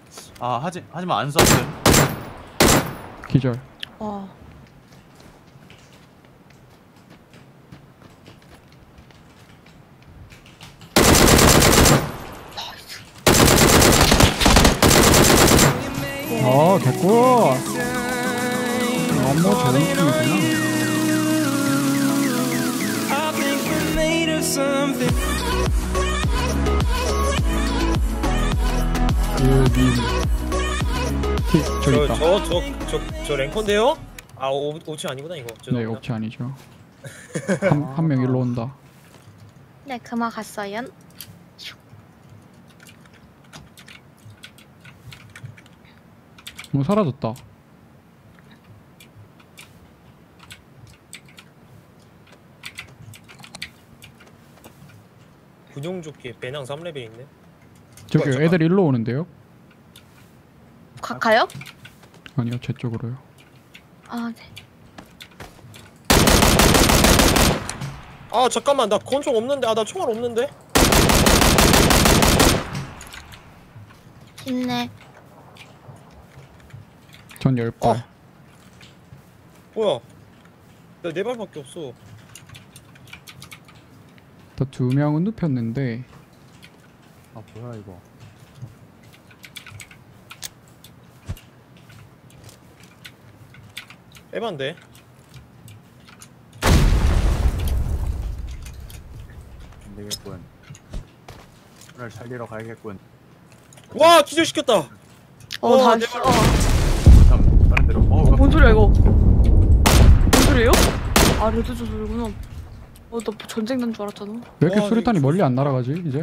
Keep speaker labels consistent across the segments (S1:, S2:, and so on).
S1: 아 하지만 안 썼음.
S2: 기절. 됐고. 너무 좋은 팀이구나. 저기 있다.
S3: 저 랭컨데요? 아 옵치 아니구나 이거.
S2: 네, 옵치 아니죠. 한 명 일로 온다.
S4: 네, 그만 갔어요.
S2: 사라졌다.
S3: 군용조끼 배낭 3레벨 있네.
S2: 저기 애들 일로 오는데요?
S4: 가요?
S2: 아니요, 제 쪽으로요.
S4: 아, 네.
S3: 아 잠깐만 나 권총 없는데. 아 나 총알 없는데.
S4: 있네.
S2: 전 10발.
S3: 뭐야? 나 4발밖에 없어.
S2: 더 2명은 눕혔는데.
S1: 아 뭐야 이거.
S3: 에반데.
S1: 안되겠군. 오늘 살리러 가야겠군.
S3: 와 기절시켰다.
S4: 다
S3: 내
S4: 있어.
S1: 다른 데로.
S4: 뭔 소리야 이거? 뭔 소리예요? 아 레드조 소리구나. 나 전쟁 난 줄 알았잖아.
S2: 왜 이렇게 수류탄이 멀리 안 날아가지 이제?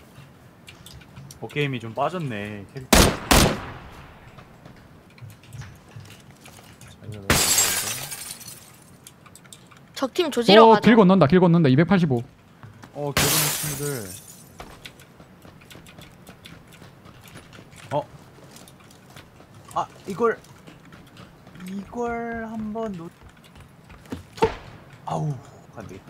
S1: 게임이 좀 빠졌네 캐릭터.
S4: 적팀 조지러 가자.
S2: 길 건넌다. 길 건넌다. 285.
S1: 개구리 친구들. 이걸 한번 아우 안되겠다.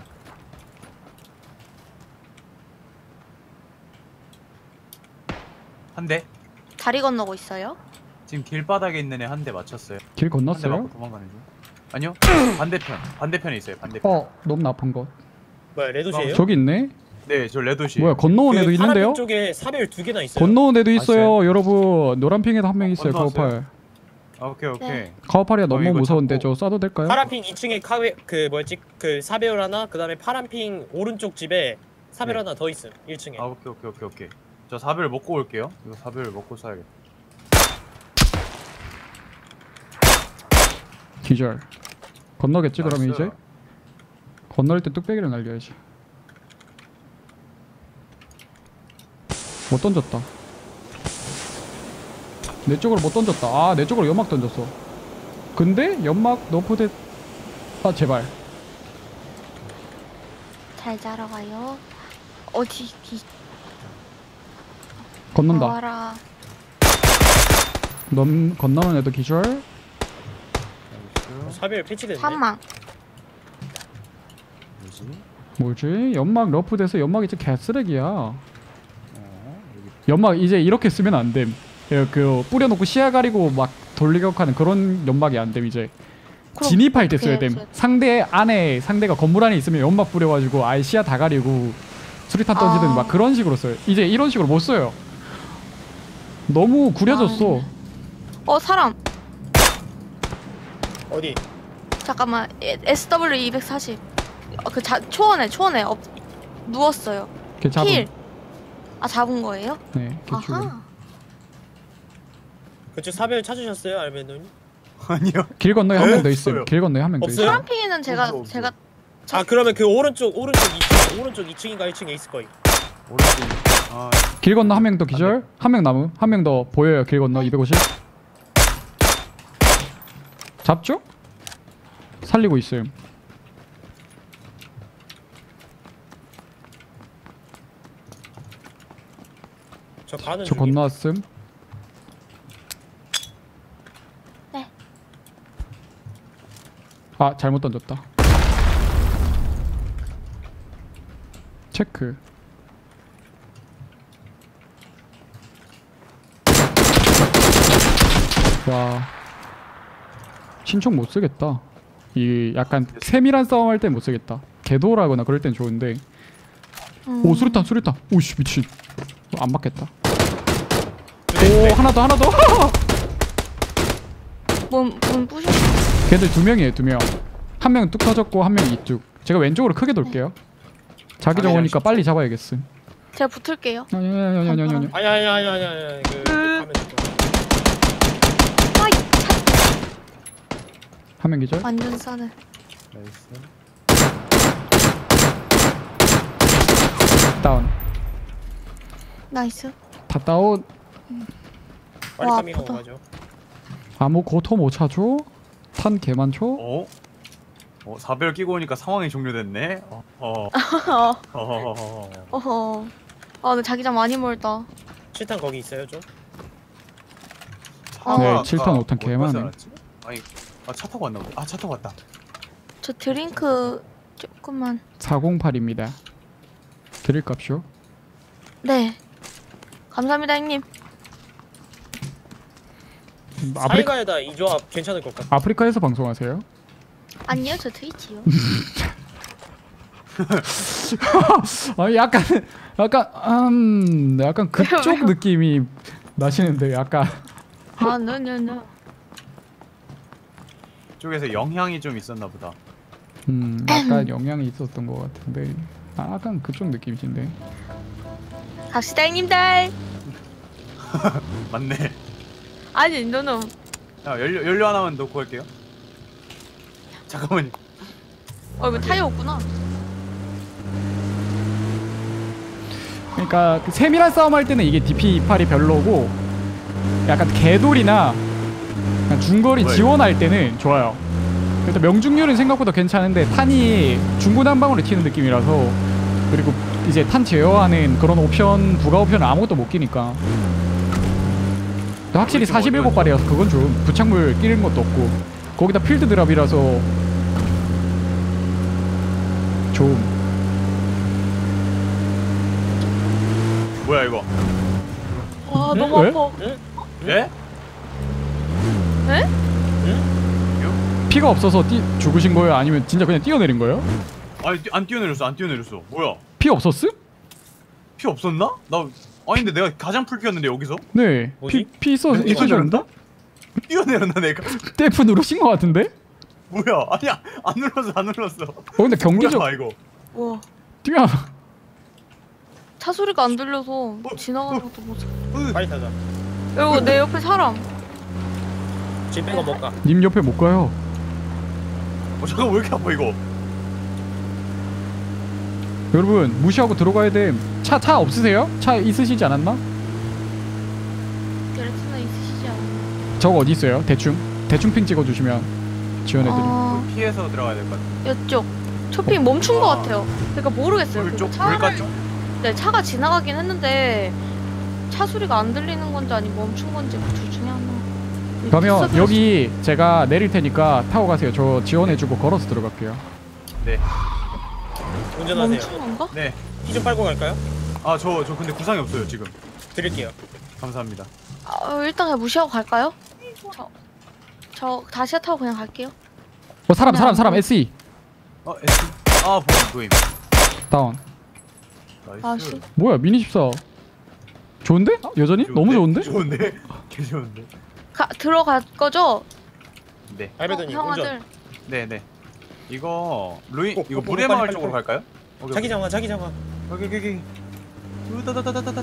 S1: 한 대.
S4: 다리 건너고 있어요?
S1: 지금 길바닥에 있는 애 한 대 맞췄어요.
S2: 길
S1: 한 대
S2: 건넜어요?
S1: 맞고 도망가는 중. 아니요. 반대편에 있어요. 반대편.
S2: 너무 나쁜 것.
S3: 뭐야 레도시에요?
S2: 저기 있네?
S1: 네, 저 레도시.
S2: 뭐야, 건너온 애도 있는데요?
S3: 파란색 쪽에 사별 2개나 있어요.
S2: 건너온 애도 있어요, 여러분. 노란핑에도 한 명 있어요,
S1: 건너왔어요?
S2: 카우팔.
S1: 오케이.
S4: 네.
S2: 카우팔이가 너무
S1: 이거
S2: 무서운데
S1: 잡고.
S2: 저 쏴도 될까요?
S3: 파란핑 2층에 그 사별 하나, 그 다음에 파란핑 오른쪽 집에 사별
S1: 네.
S3: 하나 더 있음. 1층에.
S1: 오케이. 저 사별 먹고 올게요. 이거 사별 먹고 쏴야겠다.
S2: 기절. 건너겠지, 그러면
S1: 나이스.
S2: 이제? 건널 때 뚝배기를 날려야지. 못 던졌다. 내 쪽으로 못 던졌다. 아, 내 쪽으로 연막 던졌어. 근데 연막 너프대. 아, 제발.
S4: 잘 자러 가요. 어디
S2: 건넌다.
S4: 와라.
S2: 건너는 애도 기절.
S3: 사별 패치됐네.
S4: 사망.
S2: 뭐지? 연막 러프돼서 연막이 진짜 개쓰레기야. 연막 이제 이렇게 쓰면 안 됨. 그 뿌려놓고 시야 가리고 막 돌리격하는 그런 연막이 안 됨 이제. 진입할 때 써야 됨. 상대가 건물 안에 있으면 연막 뿌려가지고 아예 시야 다 가리고 수리탄 던지든 막 그런 식으로 써요. 이제 이런 식으로 못 써요. 너무 구려졌어.
S4: 사람.
S3: 어디?
S4: 잠깐만. SW 240. 초원에 누웠어요.
S2: 걔 잡은.
S4: 킬. 잡은 거예요?
S2: 네. 걔 죽은.
S4: 아하.
S3: 그쪽 사별 찾으셨어요, 알베노님?
S1: 아니요.
S2: 길 건너에 한 명 더 있어요.
S1: 없어요.
S2: 길 건너에 한 명 더
S3: 없어요?
S2: 있어요.
S4: 파란핑에는 제가
S3: 아 그러면 그 오른쪽 2층인가 1층에 있을 거예요.
S1: 오른쪽.
S2: 길 건너 한 명 더 기절. 한 명 남음. 한 명 더 보여요. 길 건너 250. 잡죠? 살리고 있어요.
S3: 저 가는
S2: 저
S3: 중이에요.
S2: 건너왔음.
S4: 네.
S2: 아, 잘못 던졌다. 체크. 와 신총 못 쓰겠다. 이 약간 세밀한 싸움 할 때 못 쓰겠다. 궤도라거나 그럴 땐 좋은데. 오 수류탄 수류탄. 오씨 미친. 안 맞겠다. 오 하나 더 하나 더.
S4: 뭔 부셔?
S2: 걔들 두 명이에요 두 명. 한 명 뚝 터졌고 한 명 이뚝. 제가 왼쪽으로 크게 돌게요. 자기 정오니까 빨리 잡아야겠음.
S4: 제가 붙을게요.
S2: 아니.
S3: 아니 그 하면 될 거야.
S4: 아이
S2: 한 명 기절.
S4: 완전 싸네.
S1: 나이스.
S2: 다운.
S4: 나이스.
S2: 다 다운.
S3: 빨리
S4: 와,
S3: 파밍하고
S4: 아프다.
S3: 가죠.
S2: 아무 고토 못 차죠? 탄 개만초?
S1: 어? 4배열 끼고 오니까 상황이 종료됐네.
S4: 어허. 아 근데 자기장 많이 멀다.
S3: 실탄 거기 있어요 좀?
S2: 네, 7탄, 5탄 개 많네.
S1: 아니, 차 타고 왔나 보다. 차 타고 왔다.
S4: 저 드링크 조금만.
S2: 408입니다. 드릴 값이요?
S4: 네. 감사합니다 형님.
S3: 사이가에다 이 조합 괜찮을 것 같아.
S2: 아프리카에서 방송하세요?
S4: 아니요 저 트위치요.
S2: 약간 그쪽
S4: 왜요?
S2: 느낌이 나시는데 약간
S4: 아 노노노.
S1: 쪽에서 영향이 좀 있었나 보다.
S2: 약간 영향이 있었던 것 같은데 약간 그쪽 느낌이신데.
S4: 갑시다 형님들.
S1: 맞네.
S4: 아니 노노.
S1: 야, 연료 하나만 넣고 갈게요. 잠깐만요.
S4: 이거 타이어 없구나.
S2: 그러니까 그 세밀한 싸움 할 때는 이게 DP28이 별로고 약간 개돌이나 약간 중거리
S1: 뭐야,
S2: 지원할 때는 좋아요. 일단 명중률은 생각보다 괜찮은데 탄이 중구난방으로 튀는 느낌이라서. 그리고 이제 탄 제어하는 그런 옵션 부가 옵션은 아무것도 못 끼니까. 근데 확실히 47발이라서 그건 좀 부착물 끼는 것도 없고 거기다 필드 드랍이라서 좀.
S1: 뭐야 이거?
S4: 와 너무
S2: 왜?
S4: 아파.
S1: 예?
S4: 에?
S2: 피가 없어서 죽으신 거예요? 아니면 진짜 그냥 뛰어내린 거예요?
S1: 아니 안 뛰어내렸어. 뭐야?
S2: 피 없었음?
S1: 피 없었나? 아니 근데 내가 가장 풀피였는데 여기서?
S2: 네.
S3: 뭐지?
S2: 피 있으셨는데?
S1: 뛰어내렸나 내가?
S2: 떼프 누르신 거 같은데?
S1: 뭐야? 아니야 안 눌렀어.
S2: 근데 경기적
S1: 뭐야 이거?
S4: 와.
S2: 뛰면
S4: 차 소리가 안 들려서 지나가는 것도 못.
S3: 빨리 타자.
S4: 이거 내 옆에 사람.
S3: 집 뺀 거 못 가.
S2: 님 옆에 못 가요.
S1: 잠깐 왜 이렇게 아파 이거?
S2: 여러분 무시하고 들어가야 돼. 차 없으세요? 차 있으시지 않았나?
S4: 게레트나 있으시지 않나요?
S2: 저거 어디 있어요? 대충 핑 찍어주시면 지원해드림.
S1: 피해서 들어가야 될 것 같아.
S4: 이쪽 쇼핑 멈춘 것 같아요. 그러니까 모르겠어요.
S1: 물 쪽?
S4: 그거
S1: 물가 쪽?
S4: 네, 차가 지나가긴 했는데 차 소리가 안 들리는 건지 아니면 멈춘 건지 그 둘 중에 하나.
S2: 그러면
S4: 비싸게
S2: 여기 제가 내릴 테니까 타고 가세요. 저 지원해주고 걸어서 들어갈게요.
S1: 네.
S3: 운전하세요.
S4: 멈춘 건가?
S1: 네.
S3: 키 좀 빨고 갈까요?
S1: 저 근데 구상이 없어요 지금.
S3: 드릴게요.
S1: 감사합니다.
S4: 일단 그냥 무시하고 갈까요? 저 다시 타고 그냥 갈게요.
S2: 사람 SE
S1: S. 보임.
S2: 다운.
S1: 나이스.
S4: 아씨.
S2: 뭐야 미니 14 좋은데? 여전히? 너무 좋은데?
S1: 좋은데? 개 좋은데?
S4: 들어갈 거죠?
S1: 네.
S3: 알베드님
S4: 형아들.
S3: 운전.
S1: 네네. 이거 루인
S3: 꼭,
S1: 이거
S3: 꼭,
S1: 물의
S3: 빨리,
S1: 마을
S3: 빨리,
S1: 쪽으로
S3: 빨리.
S1: 갈까요? 오케이,
S3: 자기
S1: 오케이.
S3: 장화.
S1: 여기. 으다다다다다다.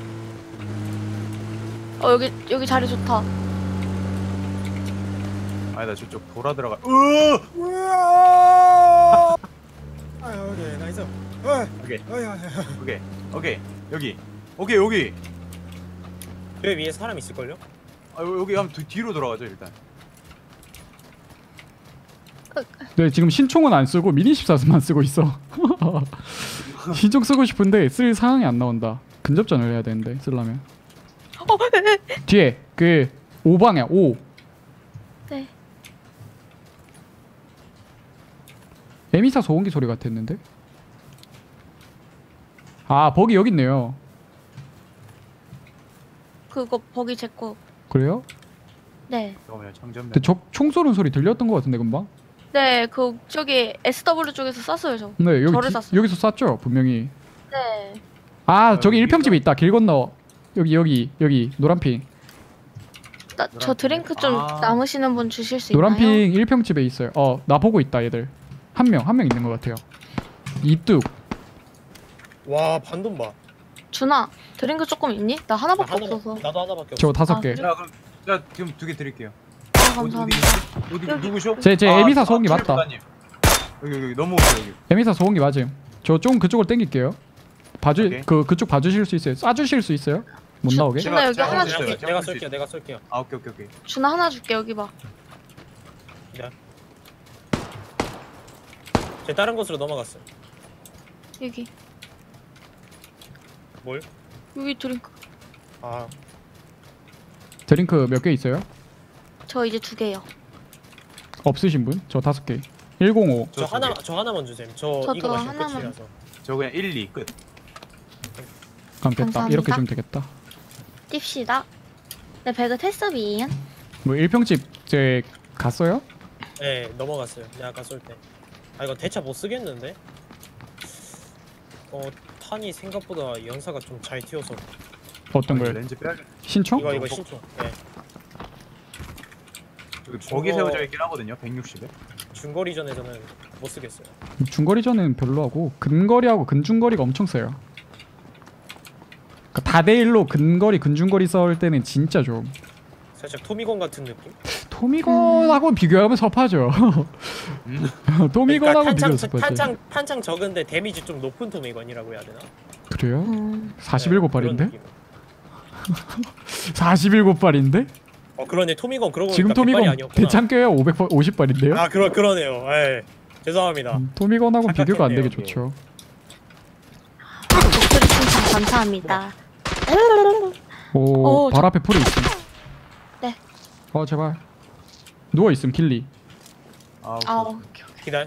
S4: 여기 자리 좋다.
S1: 아니다 저쪽 돌아 들어가.
S3: 오케이 나이스.
S1: 오케이 여기.
S3: 그 위에 사람 있을걸요?
S1: 여기 한번 뒤로 돌아가죠 일단.
S2: 네 지금 신총은 안 쓰고 미니 14만 쓰고 있어. 신총 쓰고 싶은데 쓸 상황이 안 나온다. 근접전을 해야 되는데 쓰려면. 뒤에 그 5방향 5.
S4: 네.
S2: 에미사 소음기 소리 같았는데. 버기 여기 있네요.
S4: 그거 버기 제 거.
S2: 그래요?
S4: 네.
S1: 잠깐만요. 장전면.
S2: 근데 총 쏘는 소리 들렸던 것 같은데 금방?
S4: 네, 그 저기 SW 쪽에서 쐈어요 저.
S2: 네 여기
S4: 저를 쐈어요.
S2: 여기서 쐈죠 분명히.
S4: 네.
S2: 아 저기
S1: 여기가?
S2: 1평집에 있다. 길 건너. 여기 노란핑.
S4: 저 드링크 좀
S1: 아.
S4: 남으시는 분 주실 수 있나요?
S2: 노란핑 1평집에 있어요. 나 보고 있다 얘들. 한 명 있는 것 같아요. 이뚝.
S3: 와 반돈 봐.
S4: 준아, 드링크 조금 있니? 나 하나밖에
S3: 나 하나-
S4: 없어서.
S3: 나도 하나밖에 없어.
S2: 저 5개.
S4: 그래?
S1: 자 그럼 제가 지금 2개 드릴게요.
S4: 아,
S1: 어디
S4: 감사합니다.
S1: 어디
S4: 여기.
S1: 누구셔?
S2: 제 에미사 소음기 맞다.
S1: 칠보다님. 여기 넘어오세요 여기.
S2: 에미사 소음기 맞음. 저 좀 그쪽으로 땡길게요.
S1: 오케이.
S2: 그쪽 봐주실 수 있어요? 쏴주실 수 있어요? 못
S4: 저-
S2: 나오게?
S4: 준아, 여기
S1: 제가
S4: 하나
S1: 쏠게요.
S4: 줄게.
S3: 내가
S1: 쏠 수
S3: 쏠게요. 내가 쏠게요.
S1: 아 오케이.
S4: 준아 하나 줄게 여기 봐.
S3: 제 다른 곳으로 넘어갔어요.
S4: 여기.
S3: 뭘?
S4: 여기 드링크.
S3: 아
S2: 드링크 몇 개 있어요?
S4: 저 이제 2개요.
S2: 없으신 분? 저 5개. 105.
S3: 저 하나만 주세요. 저
S4: 저도
S3: 이거 마시면
S4: 하나만.
S3: 끝이라서.
S1: 저 그냥 1, 2 끝.
S2: 그럼 됐다.
S4: 감사합니다.
S2: 이렇게 주면 되겠다.
S4: 띨시다. 네, 배그 테스비인.
S2: 뭐 1평집 제 갔어요?
S3: 네 넘어갔어요. 내가 아까 쏠 때. 아 이거 대차 못 쓰겠는데? 탄이 생각보다 연사가 좀 잘 튀어서.
S2: 어떤
S1: 아,
S2: 거요?
S1: 렌즈 빼야겠다.
S2: 신총?
S3: 이거 신총. 네.
S1: 거기 세워져 있긴 하거든요. 160에.
S3: 중거리전에서는 못 쓰겠어요.
S2: 중거리전은 별로 하고 근거리하고 근중거리가 엄청 세요. 그러니까 다대1로 근거리 근중거리 싸울 때는 진짜 좀
S3: 살짝 토미건 같은 느낌?
S2: 토미건하고 비교하면 섭하죠. 토미건하고 비교하면 섭하죠.
S3: 탄창 적은데 데미지 좀 높은 토미건이라고 해야 되나?
S2: 그래요?
S4: 음.
S2: 47발인데? 47발인데?
S3: 그러네. 토미건 그러고
S2: 지금
S3: 보니까 100발이
S2: 토미건
S3: 아니었구나.
S2: 대창 껴야 550발인데요?
S3: 아 그러네요. 예. 죄송합니다.
S2: 토미건하고 비교가 안 되게
S3: 착각했네요,
S2: 좋죠.
S4: 목소리 칭찬 감사합니다.
S2: 오,
S4: 오,
S2: 발 앞에 풀이 있음.
S4: 네.
S2: 제발. 누워 있음 길리.
S1: 아
S4: 아,
S1: 오케이.
S4: 오케이, 오케이.
S3: 기다려.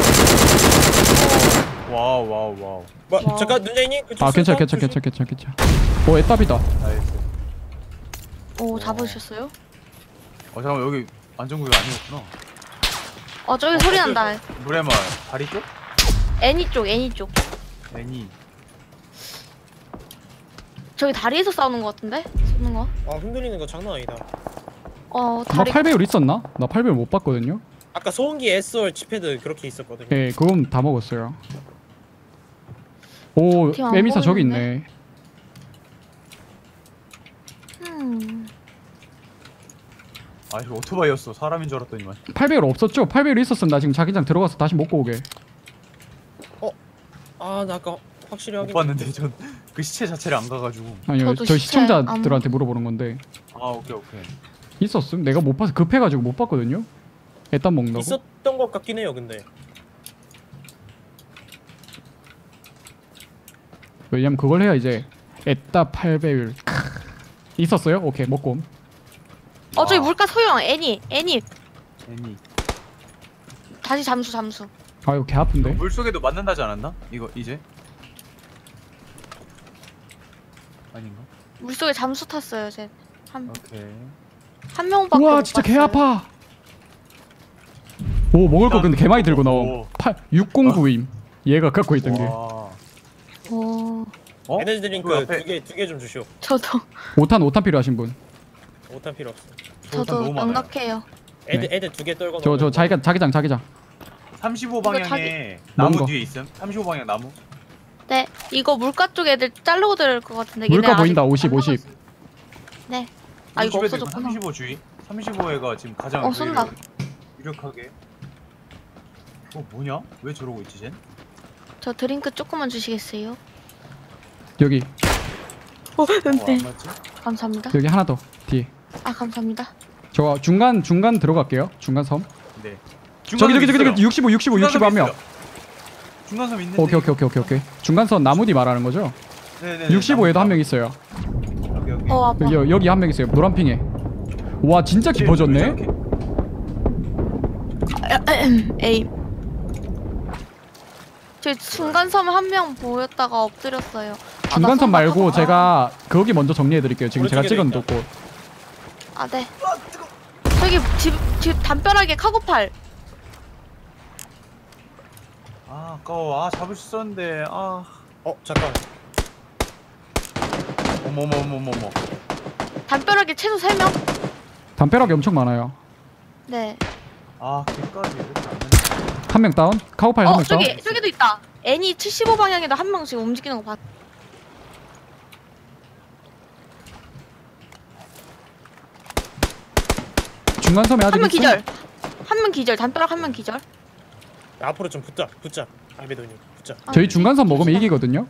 S1: 와우.
S3: 뭐
S4: 와.
S3: 잠깐 눈자이님 그쪽
S2: 괜찮아.
S3: 조심.
S2: 오, 애답이다.
S1: 나이스.
S4: 오, 잡으셨어요?
S1: 잠깐만 여기 안전구역 아니었구나.
S4: 저기 소리 난다.
S1: 물의 마을 다리 쪽?
S4: 애니 쪽.
S1: 애니.
S4: 저기 다리에서 싸우는 거 같은데? 쏘는 거?
S3: 흔들리는 거 장난 아니다.
S2: 나
S4: 다리.
S2: 8배율 있었나? 나 8배율 못 봤거든요.
S3: 아까 소음기 SR 치패드 그렇게 있었거든요.
S2: 예, 그건 다 먹었어요. 오,
S4: 뒤에 안
S2: 에미사 저기
S4: 보이는데?
S2: 있네.
S1: 아 이거 오토바이였어. 사람인 줄 알았더니만.
S2: 8배율 없었죠? 8배율 있었으면 나 지금 자기장 들어가서 다시 먹고 오게.
S3: 나 아까 확실히
S1: 못
S3: 확인.
S1: 봤는데 전 그 시체 자체를 안 가가지고.
S2: 아니요,
S4: 저도
S2: 저희
S4: 시체 안
S2: 시청자들한테 물어보는 건데
S1: 아 오케이.
S2: 있었음? 내가 못 봐서 급해가지고 못 봤거든요. 애딴 먹는다고.
S3: 있었던 것 같긴 해요. 근데
S2: 왜냐면 그걸 해야 이제 애따 8배율 있었어요? 오케이 먹고 옴.
S4: 저기 물가 소형 애니.
S1: 애니.
S4: 다시 잠수.
S2: 아유 개 아픈데.
S1: 물 속에도 맞는다지 않았나? 이거 이제? 아닌가?
S4: 물속에 잠수 탔어요, 쟤. 한
S1: 오케이.
S4: 명밖에
S2: 우와
S4: 못
S2: 진짜 개
S4: 봤어요.
S2: 아파. 오 먹을 거 근데 개 많이 들고 나옴.
S1: 오.
S2: 609임. 얘가 갖고 있던 게.
S1: 와.
S4: 오,
S3: 에너지
S1: 그
S3: 드링크
S1: 앞에
S3: 두 개 좀 주시오.
S4: 저도
S2: 5탄 필요하신 분.
S3: 5탄 필요 없어.
S1: 저탄
S4: 저도
S1: 너무 많아요.
S4: 낭락해요.
S3: 애들 2개 떨궈.
S2: 저 자기장.
S1: 35
S4: 이거
S1: 방향에
S2: 뭔
S1: 나무
S2: 거?
S1: 뒤에 있음. 35 방향 나무.
S4: 네, 이거 물가 쪽 애들 자르고 들을 것 같은데.
S2: 물가
S4: 얘네
S2: 보인다.
S4: 아직
S2: 50.
S4: 안 나갔어. 네. 아, 이거
S1: 우리 집에도
S4: 없어졌구나.
S1: 35 주의. 35애가 지금 가장
S4: 쏜다.
S1: 유력하게. 뭐냐? 왜 저러고 있지 쟨?
S4: 저 드링크 조금만 주시겠어요?
S2: 여기
S4: 네.
S1: 안 맞지?
S4: 감사합니다.
S2: 여기 하나 더 뒤에.
S4: 아, 감사합니다.
S2: 저 중간 들어갈게요. 중간 섬.
S1: 네.
S2: 저기 65 한 명.
S1: 중간섬 있는데.
S2: 오케이. 중간선 나무 뒤 말하는 거죠?
S1: 네네.
S2: 65에도 한 명 있어요.
S1: 오케이.
S4: 아파.
S2: 여기 한 명 있어요. 노란핑에. 와 진짜 깊어졌네.
S4: 에임. 저 중간섬 한 명 보였다가 엎드렸어요.
S2: 중간선 말고 제가 거기 먼저 정리해 드릴게요. 지금 제가
S3: 오른쪽에도
S2: 찍은 곳.
S4: 아, 네. 저기 집 담벼락에 카고팔.
S1: 아 아까워. 아 잡을 수 있었는데. 아
S3: 잠깐.
S1: 어머머머머머.
S4: 담벼락에 최소 3명.
S2: 담벼락이 엄청 많아요.
S4: 네.
S1: 아 개까지 이렇게 안 되네.
S2: 한 명 다운. 카우파이 한 명 다운.
S4: 저기도 있다. 애니 75 방향에도 한 명 지금 움직이는 거 봤.
S2: 중간섬에 아직
S4: 한 명
S2: 있어?
S4: 기절. 한 명 기절. 담벼락 한 명 기절.
S3: 야, 앞으로 좀 붙자. 알베도님 붙자.
S4: 아,
S2: 저희 중간섬 먹으면
S4: 붙이자.
S2: 이기거든요.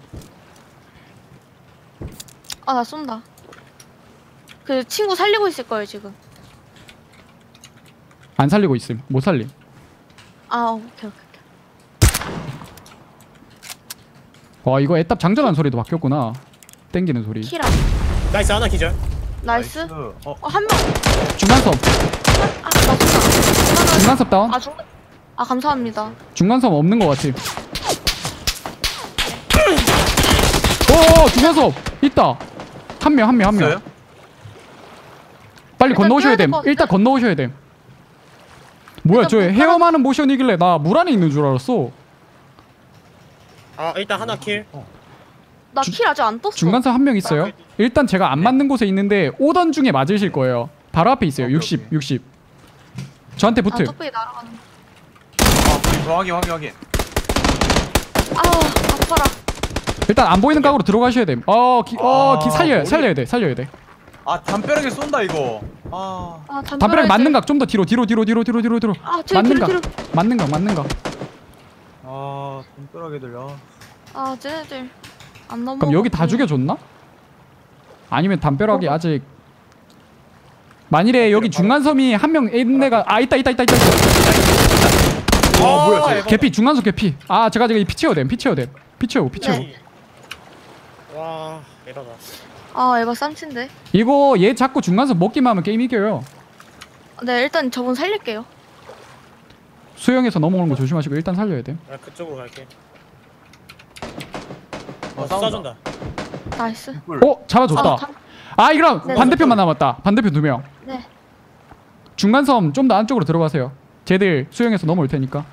S4: 아, 나 쏜다. 그 친구 살리고 있을 거예요 지금.
S2: 안 살리고 있음. 못 살림.
S4: 아, 오케이.
S2: 와 이거 애답 장전한 소리도 바뀌었구나. 땡기는 소리.
S4: 키라.
S3: 나이스 하나 기절.
S4: 나이스. 한 명.
S2: 중간섬.
S4: 아, 나 쏜다.
S2: 중간섬 다운.
S4: 아, 감사합니다.
S2: 중간섬 없는 것 같아. 오 중간섬 있다. 한 명.
S1: 있어요?
S2: 빨리
S4: 일단
S2: 건너오셔야
S4: 뛰어야 될
S2: 됨.
S4: 것 같은데?
S2: 일단 건너오셔야 됨. 뭐야
S4: 일단
S2: 저
S4: 뭐
S2: 헤엄하는 모션이길래 나 물 안에 있는 줄 알았어.
S3: 일단 하나 킬.
S4: 나 킬 아직 안 떴어.
S2: 중간섬 한 명 있어요. 일단 제가 안 맞는 곳에 있는데 오던 중에 맞으실 거예요. 바로 앞에 있어요.
S1: 오케이,
S2: 60. 저한테
S4: 아,
S2: 붙음.
S4: 뚝배기 날아가는.
S1: 확인.
S4: 아, 아파라.
S2: 일단 안 보이는 각으로 들어가셔야 됨.
S1: 머리.
S2: 살려야 돼.
S1: 아 담벼락에 쏜다 이거. 아
S4: 아,
S2: 담벼락 맞는 각 좀 더 뒤로.
S4: 아, 저기
S2: 맞는
S4: 뒤로.
S2: 각. 맞는 각.
S1: 아 담벼락에 들려.
S4: 아, 쟤네들 안 넘어.
S2: 그럼 여기 다 죽여줬나? 아니면 담벼락이 아직 만일에 여기 중간섬이 한 명 있는 애가 있다.
S1: 뭐야 쟤.
S2: 개피 중간섬 개피. 아 제가 피 채워야 됨. 피 채우고.
S4: 네.
S3: 와 에바다.
S4: 아, 에바 쌈친데.
S2: 이거 얘 자꾸 중간섬 먹기만 하면 게임 이겨요.
S4: 네, 일단 저분 살릴게요.
S2: 수영에서 넘어오는 거 조심하시고 일단 살려야 돼.
S3: 나 그쪽으로 갈게.
S1: 싸운다.
S3: 쏴준다.
S4: 나이스.
S2: 잡아줬다. 이거랑
S4: 네.
S2: 반대편만 남았다. 반대편 2명.
S4: 네.
S2: 중간섬 좀 더 안쪽으로 들어가세요. 쟤들 수영해서 넘어올 테니까.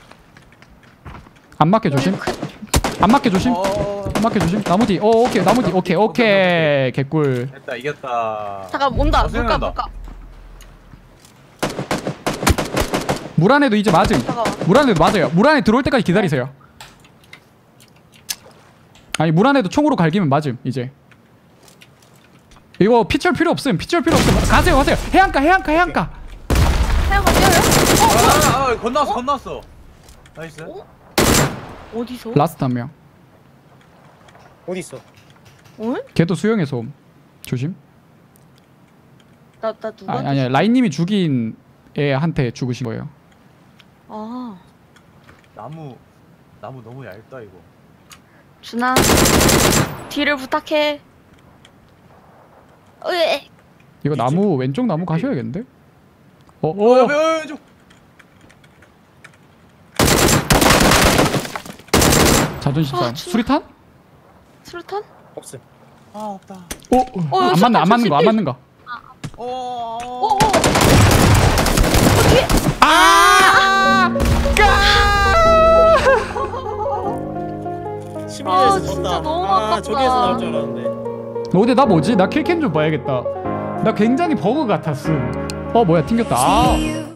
S2: 안 맞게 조심. 안 맞게 조심. 나무 뒤. 오케이. 나무 뒤. 오케이. 개꿀.
S1: 됐다 이겼다.
S4: 잠깐 온다.
S1: 생각난다.
S4: 물가.
S2: 물 안에도 이제 맞음.
S4: 잠깐만.
S2: 물 안에도 맞아요. 물 안에 들어올 때까지 기다리세요. 아니 물 안에도 총으로 갈기면 맞음 이제. 이거 피치올 필요 없음. 가세요. 해안가.
S4: 해양가 뛰어요?
S1: 건너왔어. 나이스.
S4: 어디서?
S2: 라스트 한 명.
S3: 어디 있어?
S4: 응?
S2: 걔도 수영해서 옴. 조심.
S4: 나 누가?
S2: 아니야. 라인님이 죽인 애한테 죽으신 거예요.
S4: 아,
S1: 나무 너무 얇다 이거.
S4: 준아. 뒤를 부탁해. 으에.
S2: 이거 나무 왼쪽 나무 가셔야겠는데?
S1: 좀.
S2: 자존심 싸움.
S4: 준아.
S2: 수리탄?
S4: 수류탄?
S3: 없음.
S1: 아 없다.
S2: 안 맞는 거.
S1: 어.
S4: 뒤에.
S3: 시민에서
S4: 진짜
S3: 떴다.
S4: 너무 아깝다.
S3: 저기에서 나올 줄 알았는데.
S2: 근데 나 뭐지? 나 킬캠 좀 봐야겠다. 나 굉장히 버그 같았음. 뭐야 튕겼다.